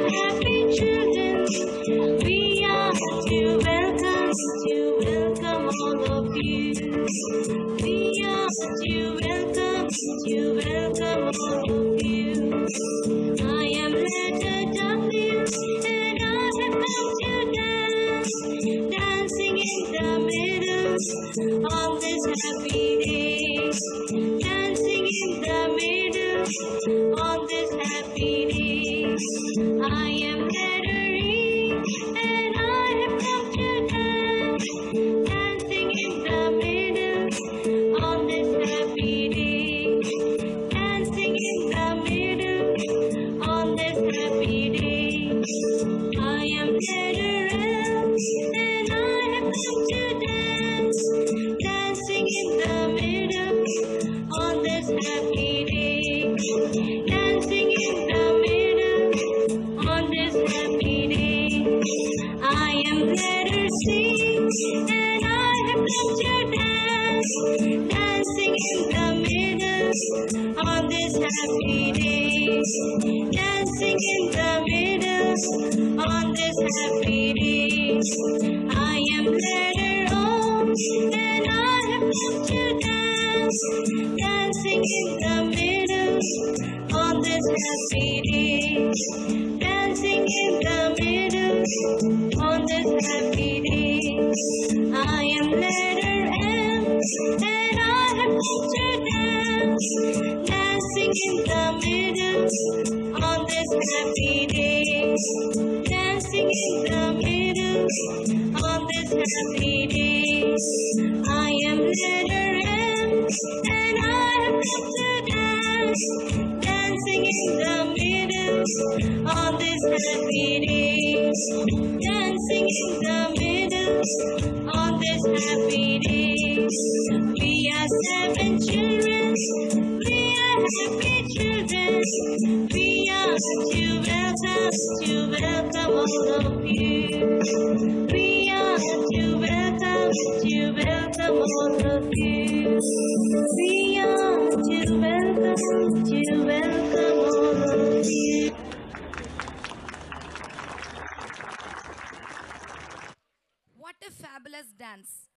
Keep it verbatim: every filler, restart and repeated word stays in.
happy children. We are to welcome, to welcome all of you. We are to welcome, to welcome all of you. I am letter W and I have come to dance, dancing in the middle on this happy day, dancing in the middle on this happy day. I am letter E and I have come to dance, dancing in the middle on this happy day, dancing in the middle on this happy day. I am letter L and I have come to dance, dancing in the middle on this happy day, dancing in the middle on this happy day. I am letter C and I have come to dance, dancing in the middle on this happy day, dancing in the middle on this happy day. I am letter O and I have come to dance, dancing in the middle on this happy day, dancing in the middle on this happy day. I am letter M and I have come to dance, dancing in the middle on this happy day, dancing in the middle on this happy day. I am letter M and I have come to dance, dancing in the middle on this happy day, dancing in the middle on this happy day. We are seven children, we are happy children. We are to welcome, to welcome all of you. We are to welcome, to welcome all of you. We are to welcome, to welcome all of you. What a fabulous dance!